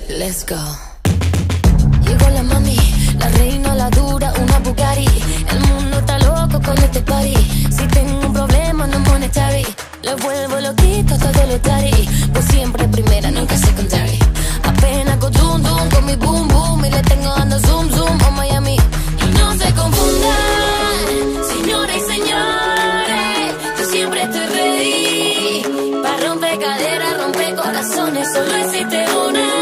Let's go. Llegó la mami, la reina, la dura, una Bugatti. El mundo está loco con este party. Si tengo un problema no monetary, lo vuelvo loquito todo lo tari. Pues siempre primera, nunca secondary. Apenas hago dum dum con mi boom boom y le tengo dando zoom zoom a Miami. Y no se confundan, señoras y señores, yo siempre estoy ready. Pa' romper caderas, romper corazones, solo existe una.